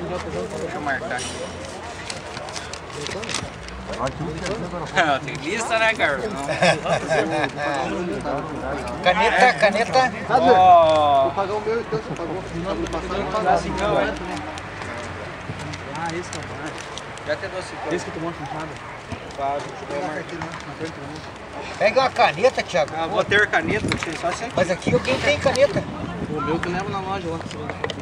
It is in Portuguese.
Deixa eu marcar aqui. Tem lista, né, Carlos? Caneta. Vou pagar o meu então, você pagou. Ah, esse que é o bar. Já tem doce. Esse que tomou a fechada. Pega uma caneta, Thiago. Vou ter caneta, só assim. Mas aqui alguém tem caneta. O meu que eu levo na loja lá.